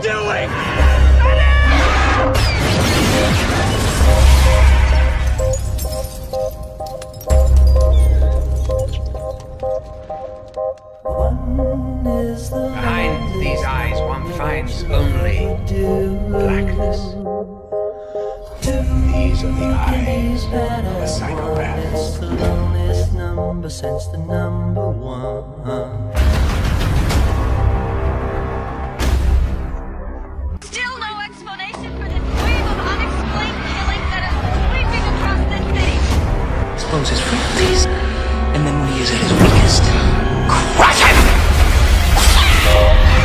doing? Behind these eyes one finds only blackness. These are the eyes of a psychopath. It's the loneliest number since the number one. Still no explanation for this wave of unexplained killing that is sweeping across this city. Expose his frailties, and then when he is at his weakest, crush him!